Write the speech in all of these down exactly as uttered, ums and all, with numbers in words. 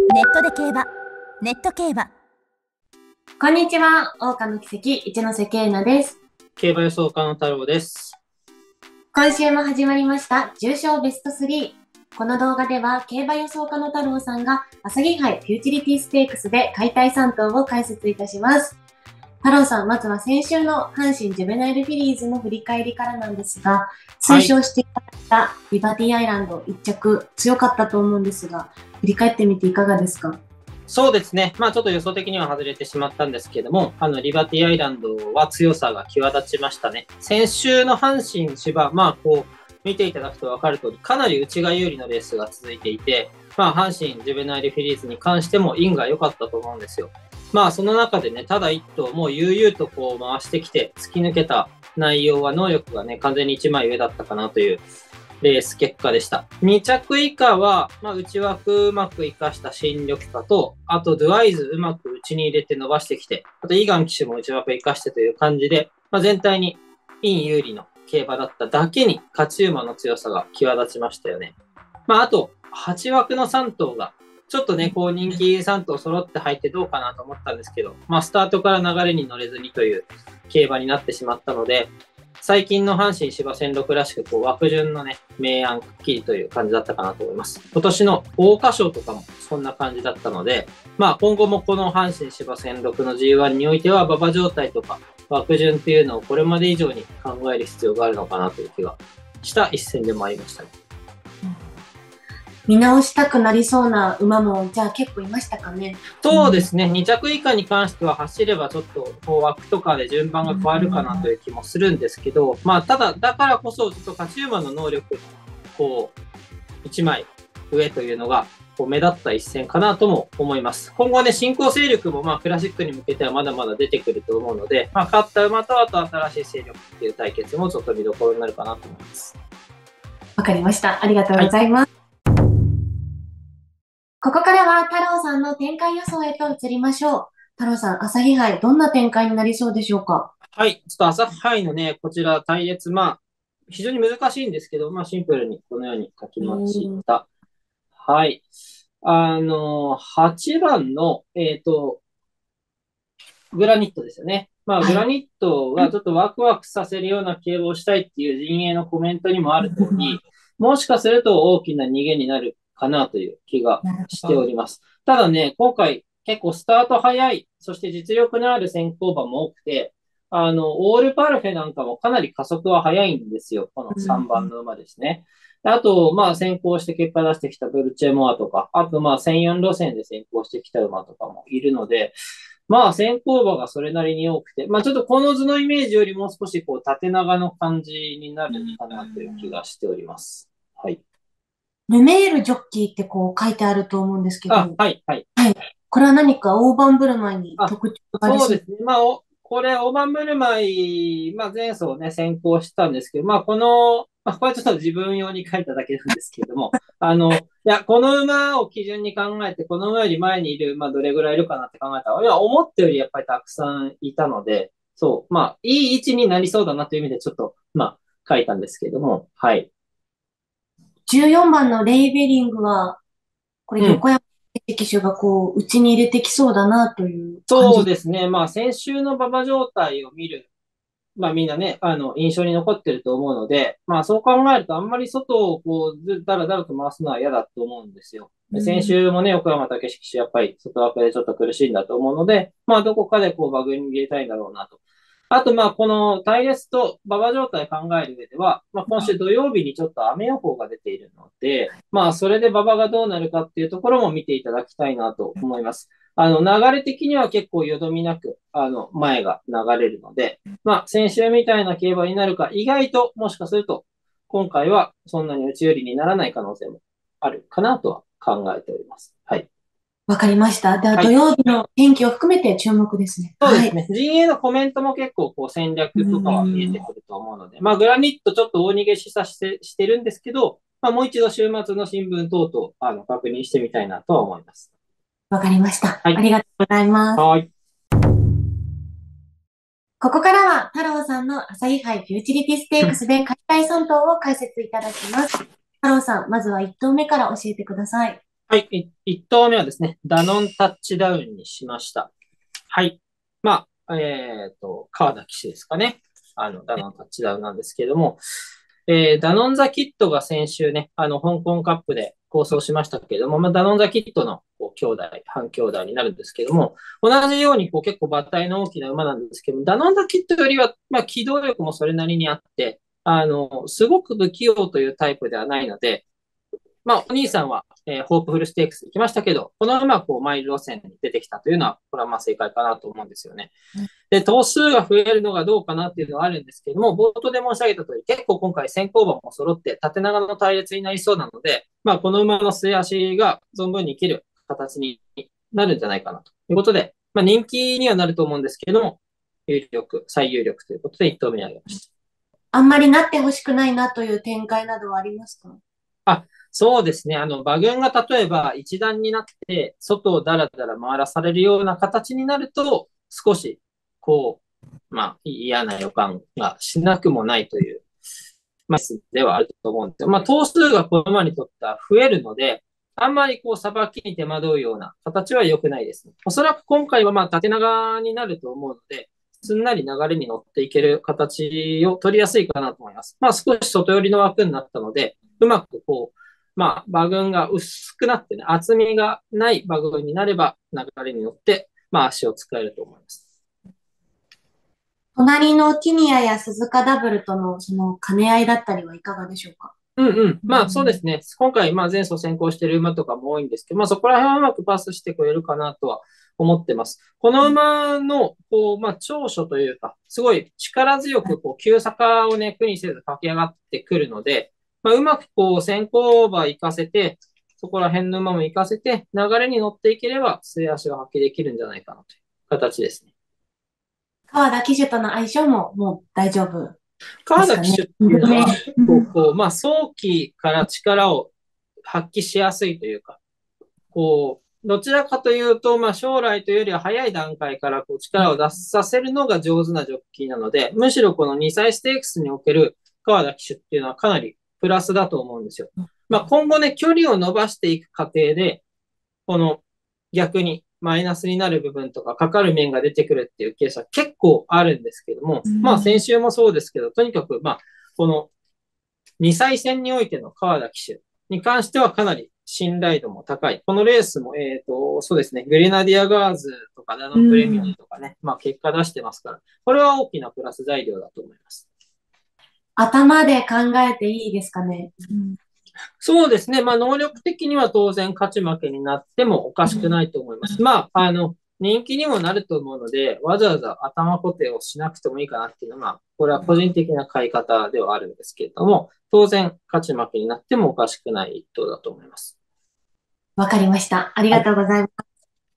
ネットで競馬、ネット競馬。 こんにちは、桜花の奇跡、一ノ瀬慶奈です。 競馬予想家の太郎です。 今週も始まりました、重賞ベストスリー。この動画では、競馬予想家の太郎さんが、朝日杯フューチリティステークスで解体さん頭を解説いたします。太郎さん、まずは先週の阪神ジュベナイルフィリーズの振り返りからなんですが、推奨していただいたリバティアイランドいっ着強かったと思うんですが、振り返ってみていかがですか？ そうですね。まあちょっと予想的には外れてしまったんですけども、あの、リバティアイランドは強さが際立ちましたね。先週の阪神芝、まあこう、見ていただくと分かる通り、かなり内が有利のレースが続いていて、まあ阪神ジュベナイルフィリーズに関しても運が良かったと思うんですよ。まあその中でね、ただ一頭もう悠々とこう回してきて、突き抜けた内容は能力がね、完全にいちまい上だったかなというレース結果でした。に着以下は、まあ、内枠うまく活かした新緑化と、あとドゥアイズうまく内に入れて伸ばしてきて、あとイガン騎手も内枠活かしてという感じで、まあ、全体にイン有利の競馬だっただけに勝ち馬の強さが際立ちましたよね。まあ、あとはち枠のさん頭が、ちょっとね、こう人気さん頭揃って入ってどうかなと思ったんですけど、まあ、スタートから流れに乗れずにという競馬になってしまったので、最近の阪神芝戦六らしく、こう、枠順のね、明暗くっきりという感じだったかなと思います。今年の桜花賞とかもそんな感じだったので、まあ今後もこの阪神芝戦六の ジーワン においては、馬場状態とか枠順っていうのをこれまで以上に考える必要があるのかなという気がした一戦でもありましたね。 見直したくなりそうな馬も、じゃあ結構いましたかね？ そうですね。に着以下に関しては走ればちょっとこう枠とかで順番が変わるかなという気もするんですけど、まあただ、だからこそちょっと勝ち馬の能力のこう、いちまい上というのがこう目立った一戦かなとも思います。今後ね、新興勢力もまあクラシックに向けてはまだまだ出てくると思うので、まあ勝った馬とあと新しい勢力っていう対決もちょっと見どころになるかなと思います。 わかりました。ありがとうございます。はい、ここからは太郎さんの展開予想へと移りましょう。太郎さん、朝日杯、どんな展開になりそうでしょうか？ はい。ちょっと朝日杯のね、こちら対列、まあ、非常に難しいんですけど、まあシンプルにこのように書きました。はい。あの、はちばんの、えっと、グラニットですよね。まあ、グラニットがちょっとワクワクさせるような競馬をしたいっていう陣営のコメントにもある通り、もしかすると大きな逃げになるかなという気がしております。ただね、今回結構スタート早い、そして実力のある先行馬も多くて、あの、オールパルフェなんかもかなり加速は早いんですよ。このさんばんの馬ですね。あと、まあ先行して結果出してきたブルチェモアとか、あとまあせんよん路線で先行してきた馬とかもいるので、まあ先行馬がそれなりに多くて、まあちょっとこの図のイメージよりも少しこう縦長の感じになるかなという気がしております。はい。 ルメールジョッキーってこう書いてあると思うんですけど、 あ、はい、はい。 はい。これは何か大盤振る舞いに特徴がありそうですね。まあ、おこれ、大盤振る舞い、まあ前走ね、先行したんですけど、まあこの、まあこれはちょっと自分用に書いただけなんですけれども、あの、いや、この馬を基準に考えて、この馬より前にいる馬どれぐらいいるかなって考えたら、いや、思ったよりやっぱりたくさんいたので、そう、まあ、いい位置になりそうだなという意味でちょっと、まあ、書いたんですけれども、はい。 じゅうよんばんのレイベリングは、これうん。 横山騎手がこう、内に入れてきそうだなという感じ。 そうですね。まあ、先週の馬場状態を見るまあみんなね、あの、印象に残ってると思うので、まあそう考えるとあんまり外をこう、ずだらだらと回すのは嫌だと思うんですよ。で先うん、 週もね、横山武史騎手やっぱり外枠でちょっと苦しいんだと思うので、まあどこかでこうバグに入れたいんだろうなと。あとまあこの隊列と馬場状態考える上では、まあ今週土曜日にちょっと雨予報が出ているので、まあそれで馬場がどうなるかっていうところも見ていただきたいなと思います。あの流れ的には結構よどみなく、あの前が流れるので、まあ、先週みたいな競馬になるか、意外ともしかすると、今回はそんなに内寄りにならない可能性もあるかなとは考えております。はい。 わかりました。でははい。 土曜日の天気を含めて注目ですね。はい。 そうですね。陣営のコメントも結構こう戦う略とかは見えてん、 くると思うので、まあ、グラニットちょっと大逃げ示唆してしてるんですけど、まあ、もう一度週末の新聞等々、あの、確認してみたいなとは思います。 わかりました。 はい。 ありがとうございます。 はい。 ここからは太郎さんの朝日杯フューチリティステークスで解体さん頭を解説いただきます。太郎さん、まずはいっ頭目から教えてください。 はい。い一投目はですね、ダノンタッチダウンにしました。はい。まあ、えっと、川田騎手ですかね。あの、ダノンタッチダウンなんですけれども、えーダノンザキットが先週ね、あの、香港カップで構想しましたけれども、まあ、ダノンザキットのこう兄弟、半兄弟になるんですけれども、同じようにこう結構馬体の大きな馬なんですけども、ダノンザキットよりは、まあ、機動力もそれなりにあって、あの、すごく不器用というタイプではないので、まあ、お兄さんは、えーホープフルステークス行きましたけど、この馬はこうマイル路線に出てきたというのは、これはまあ正解かなと思うんですよね。で、頭数が増えるのがどうかなっていうのはあるんですけども、冒頭で申し上げた通り、結構今回先行馬も揃って縦長の隊列になりそうなので、まあ、この馬の末足が存分に生きる形になるんじゃないかなということで、まあ、人気にはなると思うんですけれども、有力、最有力ということでいっ投目に挙げました。 あんまりなってほしくないなという展開などはありますか？ あ、そうですね。あの、馬群が例えば一段になって、外をだらだら回らされるような形になると、少し、こう、まあ、嫌な予感がしなくもないという、まあ、ではあると思うんですよ。まあ、頭数がこの馬にとっては増えるので、あんまりこう、さばきに手間取るような形は良くないですね。おそらく今回はまあ、縦長になると思うので、すんなり流れに乗っていける形を取りやすいかなと思います。まあ、少し外寄りの枠になったので、うまくこう、まあ、馬群が薄くなってね、厚みがない馬群になれば、流れに乗って、まあ、足を使えると思います。 隣のティニアや鈴鹿ダブルとのその兼ね合いだったりはいかがでしょうか？ うんうん。まあそうですね。今回、まあ前走先行している馬とかも多いんですけど、まあそこら辺はうまくパスしてくれるかなとは思ってます。この馬の、こう、まあ長所というか、すごい力強く、こう、急坂をね、苦にせず駆け上がってくるので、まあうまくこう、先行馬行かせて、そこら辺の馬も行かせて、流れに乗っていければ、末足が発揮できるんじゃないかなという形ですね。 川田騎手との相性ももう大丈夫ですかね。 川田騎手っていうのは、 ね、 結構こう、まあ早期から力を発揮しやすいというか、こう、どちらかというと、まあ、将来というよりは早い段階からこう力を出させるのが上手なジョッキーなので、むしろこのにさいステークスにおける川田騎手っていうのはかなりプラスだと思うんですよ。まあ、今後ね、距離を伸ばしていく過程で、この逆にマイナスになる部分とかかかる面が出てくるっていうケースは結構あるんですけども、まあ先週もそうですけど、とにかくまあ、このにさい戦においての川田騎手に関してはかなり信頼度も高い。このレースも、えっと、そうですね、グレナディアガーズとかダノンプレミアムとかね、まあ結果出してますから、これは大きなプラス材料だと思います。 頭で考えていいですかね。うん、 そうですね、まあ能力的には当然勝ち負けになってもおかしくないと思います。まあ、あの、人気にもなると思うので、わざわざ頭固定をしなくてもいいかなっていうのは、これは個人的な買い方ではあるんですけれども、当然勝ち負けになってもおかしくない一頭だと思います。 わかりました。ありはい。 がとうございます。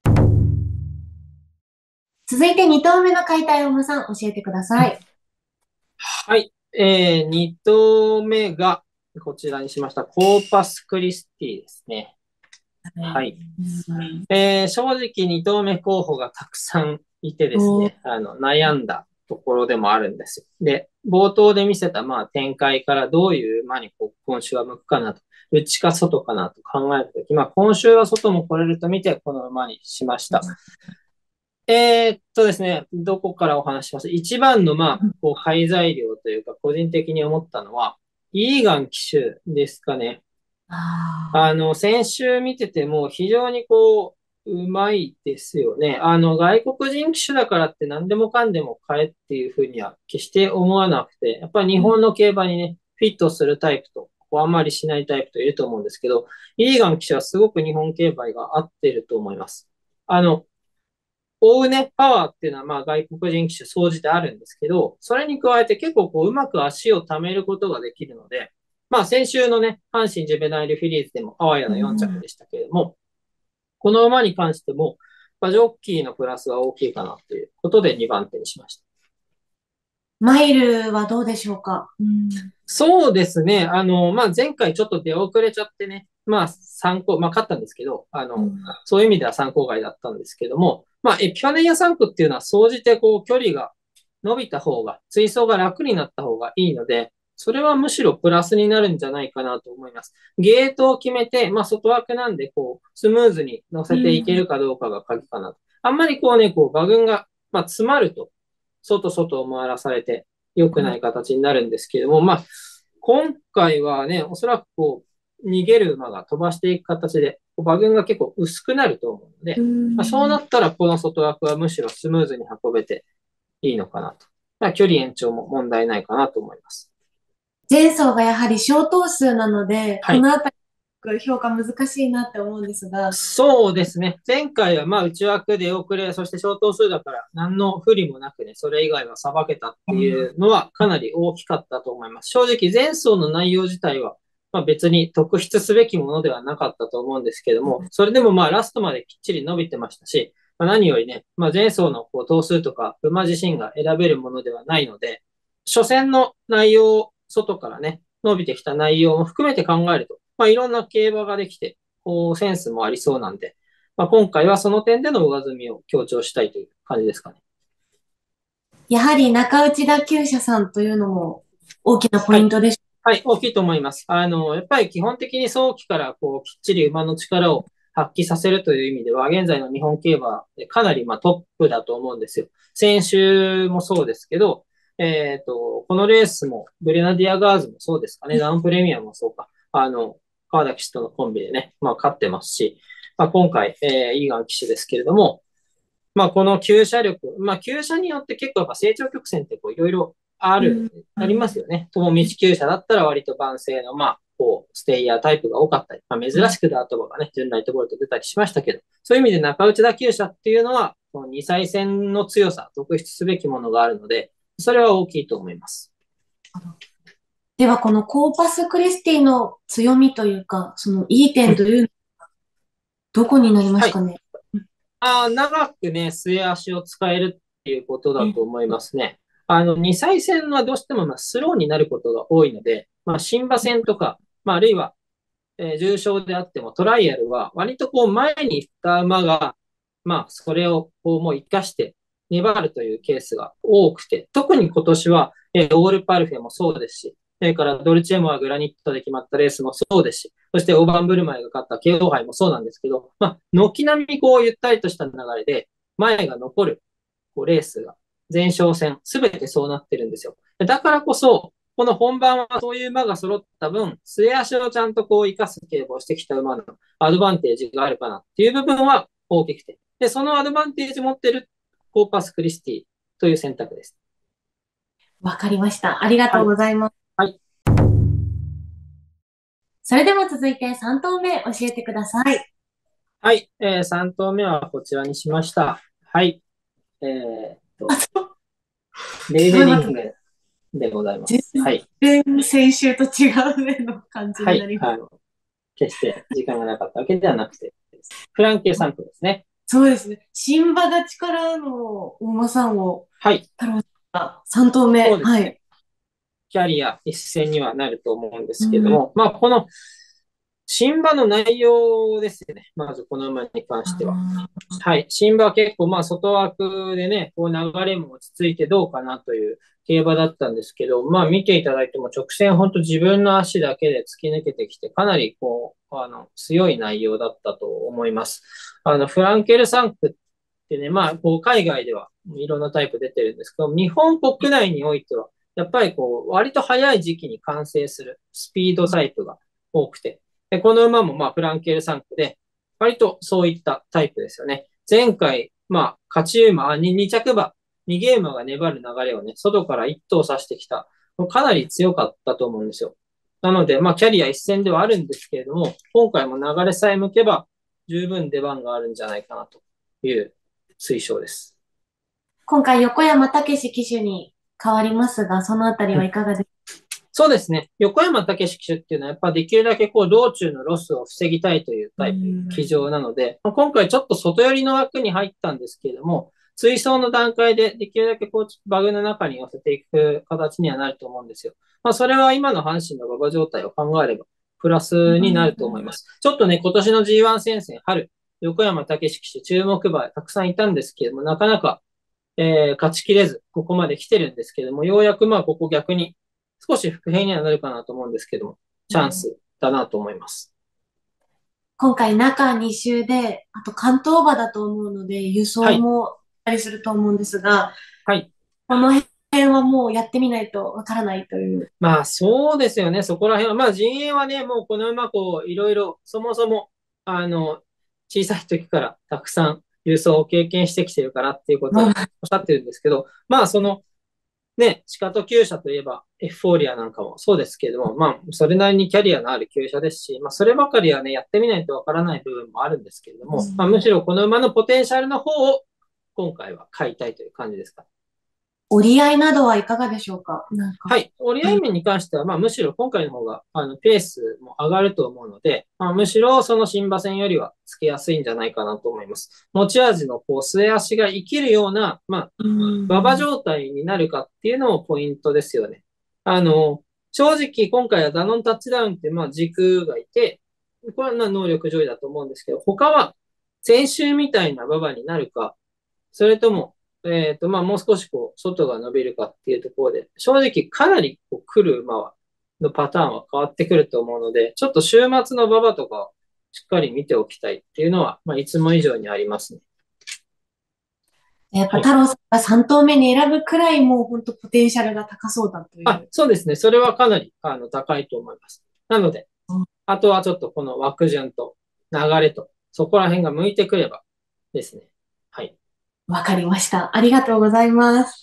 続いてに投目の解体をむさん教えてください。 はい。えー、に投目が、こちらにしました。コーパスクリスティですね。はい。えー、正直に投目候補がたくさんいてですね、あの、悩んだところでもあるんですよ。で、冒頭で見せた、まあ、展開からどういう馬にこう今週は向くかなと、内か外かなと考えるとき、まあ、今週は外も来れると見て、この馬にしました。えーっとですね、どこからお話しします？一番の、まあ、こう、廃材料というか、個人的に思ったのは、イーガン騎手ですかね。あの、先週見てても非常にこう、うまいですよね。あの、外国人騎手だからって何でもかんでも買えっていうふうには決して思わなくて、やっぱり日本の競馬にね、フィットするタイプと、こうあんまりしないタイプといると思うんですけど、イーガン騎手はすごく日本競馬が合ってると思います。あの、追うね、パワーっていうのはまあ外国人騎手総じてあるんですけど、それに加えて結構こううまく足を溜めることができるので、まあ先週のね、阪神ジュベナイルフィリーズでもあわやのよん着でしたけれども、この馬に関しても、まあ、ジョッキーのプラスは大きいかなということでにばん手にしました。 マイルはどうでしょうか？うん、 そうですね。あの、まあ、前回ちょっと出遅れちゃってね、まあ、参考、まあ、勝ったんですけど、あの、うん、そういう意味では参考外だったんですけども、まあ、エピファネイアさん区っていうのは、総じてこう、距離が伸びた方が、追走が楽になった方がいいので、 それはむしろプラスになるんじゃないかなと思います。ゲートを決めて、まあ、外枠なんで、こう、スムーズに乗せていけるかどうかが鍵かなと。あんまりこうね、こう、馬群が、まあ、詰まると、外外を回らされて、良くない形になるんですけども、まあ、今回はね、おそらくこう、逃げる馬が飛ばしていく形で、馬群が結構薄くなると思うので、まあ、そうなったらこの外枠はむしろスムーズに運べていいのかなと。まあ、距離延長も問題ないかなと思います。 前走がやはり小頭数なので、 はいこのあたり評価難しいなって思うんですが。 そうですね。前回はまあ内枠で遅れ、そして小頭数だから何の不利もなくね、それ以外はさばけたっていうのはかなり大きかったと思います。正直前走の内容自体はまあ別に特筆すべきものではなかったと思うんですけども、それでもまあラストまできっちり伸びてましたし、まあ、何よりね、まあ、前走のこう頭数とか馬自身が選べるものではないので、初戦の内容、外からね、伸びてきた内容も含めて考えると、まあ、いろんな競馬ができて、こう、センスもありそうなんで、まあ、今回はその点での上積みを強調したいという感じですかね。 やはり中内田厩舎さんというのも大きなポイントでしょうか。はい、はい、大きいと思います。あの、やっぱり基本的に早期からこう、きっちり馬の力を発揮させるという意味では、現在の日本競馬でかなりまあトップだと思うんですよ。先週もそうですけど、えっと、このレースも、ブレナディアガーズもそうですかね、ダウンプレミアムもそうか、あの、川田騎手とのコンビでね、まあ勝ってますし、まあ今回、えー、イーガン騎手ですけれども、まあこの厩舎力、まあ厩舎によって結構やっぱ成長曲線ってこういろいろある、ありますよね。友道厩舎だったら割と万世の、まあ、こう、ステイヤータイプが多かったり、まあ珍しくダート馬がね、純ライトボルト出たりしましたけど、そういう意味で中内田厩舎っていうのは、このにさい戦の強さ、特筆すべきものがあるので、それは大きいと思います。 では、このコーパスクリスティの強みというか、そのいい点というのは、どこになりますかね。 はい、あ長くね、末足を使えるっていうことだと思いますね。あの、にさい戦はどうしてもまあスローになることが多いので、まあ、新馬戦とか、まあ、あるいは、えー、重賞であってもトライアルは割とこう前に行った馬が、まあ、それをこうもう活かして粘るというケースが多くて、特に今年は、えー、オールパルフェもそうですし、それからドルチェモアグラニットで決まったレースもそうですし、そしてオーバンブルマイが勝った慶応杯もそうなんですけど、まあ、軒並みこうゆったりとした流れで、前が残るこうレースが、前哨戦、すべてそうなってるんですよ。だからこそ、この本番はそういう馬が揃った分、末足をちゃんとこう生かす競馬をしてきた馬のアドバンテージがあるかなっていう部分は大きくて。で、そのアドバンテージ持ってるコーパスクリスティという選択です。 わかりました。ありがとうございます。 はい。はい、 それでは続いてさん頭目教えてください。 はい。えー、さん頭目はこちらにしました。はい。えー、っと、レーベリングでございます。はい。 全然先週と違うねの感じになります。 はい。あの、決して時間がなかったわけではなくて、フランケンさんとですね。 そうですね。新馬立ちからの大間さんを、 はい。 太郎さんがさん頭目。 そうですね。 はい。 キャリア一戦にはなると思うんですけども、うん、まあ、この、新馬の内容ですね。まずこの馬に関しては。はい。新馬は結構まあ外枠でね、こう流れも落ち着いてどうかなという競馬だったんですけど、まあ見ていただいても直線本当自分の足だけで突き抜けてきて、かなりこう、あの、強い内容だったと思います。あの、フランケルサンクってね、まあこう海外ではいろんなタイプ出てるんですけど、日本国内においては、やっぱりこう、割と早い時期に完成するスピードタイプが多くて、でこの馬もまあフランケルサンクで、割とそういったタイプですよね。前回、まあ、勝ち馬、に、に着馬、にゲームが粘る流れをね、外からいっ頭指してきた。かなり強かったと思うんですよ。なので、まあ、キャリア一戦ではあるんですけれども、今回も流れさえ向けば、十分出番があるんじゃないかなという推奨です。 今回、横山武史騎手に変わりますが、そのあたりはいかがですか？ そうですね。横山武史騎手っていうのは、やっぱできるだけこう、道中のロスを防ぎたいというタイプ、騎乗なので、今回ちょっと外寄りの枠に入ったんですけれども、追走の段階でできるだけこう、バグの中に寄せていく形にはなると思うんですよ。まあ、それは今の阪神の馬場状態を考えれば、プラスになると思います。ちょっとね、今年の ジーワン 戦線、春、横山武史騎手注目馬たくさんいたんですけれども、なかなか、えー、勝ちきれず、ここまで来てるんですけれども、ようやくまあ、ここ逆に、 少し伏兵にはなるかなと思うんですけども、チャンスだなと思います。 今回中に週で、あと関東馬だと思うので、輸送もあったりすると思うんですが、 はい。 この辺はもうやってみないとわからないという。 まあそうですよね。そこら辺は。まあ陣営はね、もうこの馬こういろいろ、そもそも、あの、小さい時からたくさん輸送を経験してきてるからっていうことをおっしゃってるんですけど、まあその、ね、シカト厩舎といえばエフフォーリアなんかもそうですけれども、まあそれなりにキャリアのある厩舎ですし、まあそればかりはね、やってみないとわからない部分もあるんですけれども、まあむしろこの馬のポテンシャルの方を今回は買いたいという感じですか。 折り合いなどはいかがでしょうか？なんかはい。折り合い面に関しては、まあ、むしろ今回の方が、あの、ペースも上がると思うので、まあ、むしろその新馬戦よりはつけやすいんじゃないかなと思います。持ち味の、こう、末足が生きるような、まあ、馬場状態になるかっていうのもポイントですよね。あの、正直今回はダノンタッチダウンって、まあ、軸がいて、これは能力上位だと思うんですけど、他は先週みたいな馬場になるか、それとも、えっと、まあ、もう少しこう、外が伸びるかっていうところで、正直かなりこう来る馬は、のパターンは変わってくると思うので、ちょっと週末の馬場とかしっかり見ておきたいっていうのは、まあ、いつも以上にありますね。 やっぱ太郎さんがさん頭目に選ぶくらいもう本当ポテンシャルが高そうだという。 あ、そうですね。それはかなりあの高いと思います。なので、あとはちょっとこの枠順と流れと、そこら辺が向いてくればですね。はい。 わかりました。ありがとうございます。 はい。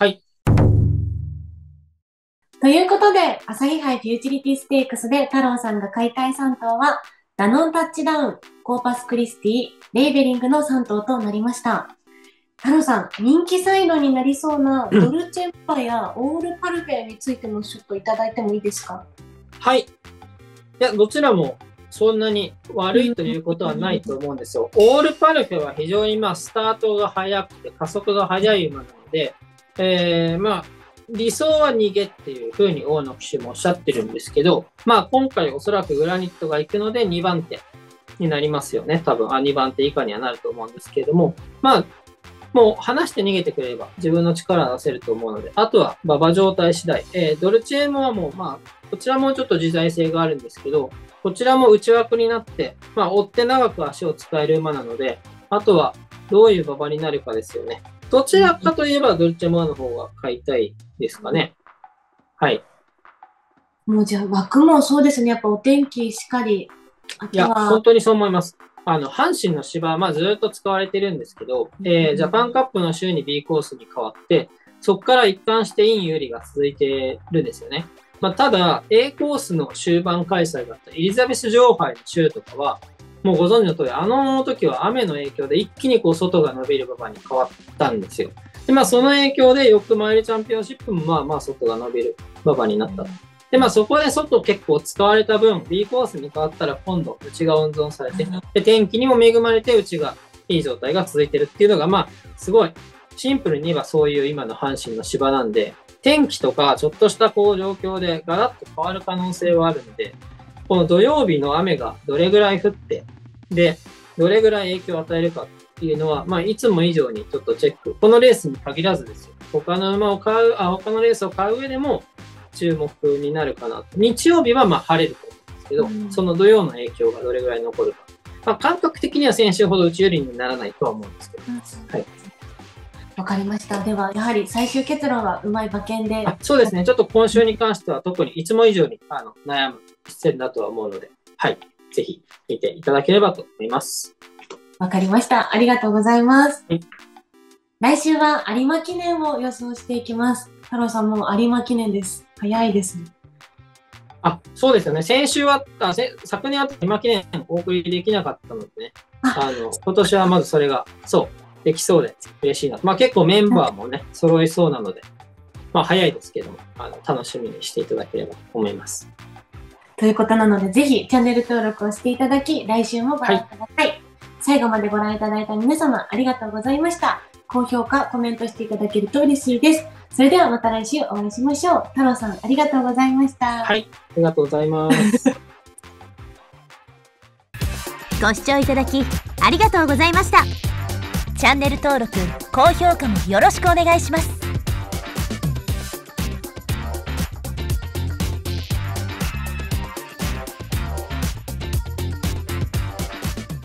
ということで、朝日杯フューチュリティステークスで太郎さんが買いたいさん頭は、ダノンタッチダウン、コーパスクリスティ、レイベリングのさん頭となりました。太郎さん、人気サイドになりそうなドルチェンパやオールパルフェについてもちょっといただいてもいいですか？ はい。いや、どちらもそんなに悪いということはないと思うんですよ。オールパルフェは非常にまあスタートが速くて加速が速い馬なので、えー、まあ理想は逃げっていうふうに大野騎手もおっしゃってるんですけど、まあ今回おそらくグラニットが行くのでにばん手になりますよね。多分、あ、にばん手以下にはなると思うんですけれども、まあもう離して逃げてくれれば自分の力を出せると思うので、あとは馬場状態次第。えー、ドルチェーモはもう、まあ、こちらもちょっと自在性があるんですけど、こちらも内枠になって、まあ、追って長く足を使える馬なので、あとはどういう馬場になるかですよね。どちらかといえばドルチェモアの方が買いたいですかね。はい。 もうじゃあ枠もそうですね。やっぱお天気しっかり。あとは。 いや、本当にそう思います。あの、阪神の芝はまあずっと使われてるんですけど、えー、ジャパンカップの週に B コースに変わって、そこから一貫してイン有利が続いてるんですよね。まあ、ただ、A コースの終盤開催だったエリザベス女王杯の週とかは、もうご存知の通り、あの時は雨の影響で一気にこう外が伸びる馬場に変わったんですよ。で、まあその影響で翌マイルチャンピオンシップもまあまあ外が伸びる馬場になった。で、まあそこで外結構使われた分、B コースに変わったら今度内が温存されて、で、天気にも恵まれて内がいい状態が続いてるっていうのが、まあすごいシンプルに言えばそういう今の阪神の芝なんで、天気とかちょっとしたこう状況でガラッと変わる可能性はあるので、この土曜日の雨がどれぐらい降って、で、どれぐらい影響を与えるかっていうのは、まあいつも以上にちょっとチェック。このレースに限らずですよ。他の馬を買う、あ、他のレースを買う上でも、注目になるかな。日曜日はまあ晴れると思うんですけど、うん、その土曜の影響がどれぐらい残るか。まあ、感覚的には先週ほど内寄りにならないとは思うんですけど。うん、はい。 わかりました。では、やはり最終結論はうまい馬券で。 あ、そうですね。ちょっと今週に関しては特にいつも以上にあの悩む一戦だとは思うので、はい。ぜひ見ていただければと思います。 わかりました。ありがとうございます。 はい、 来週は有馬記念を予想していきます。太郎さんも有馬記念です。早いですね。 あ、そうですよね。先週は、あせ昨年は有馬記念お送りできなかったのでね。あの、今年はまずそれが、そう、できそうで嬉しいな。まあ結構メンバーもね、揃いそうなので、まあ早いですけども、あの、楽しみにしていただければと思います。 ということなので、ぜひチャンネル登録をしていただき、来週もご覧ください。はい、最後までご覧いただいた皆様、ありがとうございました。高評価、コメントしていただけると嬉しいです。それではまた来週お会いしましょう。太郎さん、ありがとうございました。 はい、ありがとうございます。 ご視聴いただき、ありがとうございました。チャンネル登録、高評価もよろしくお願いします。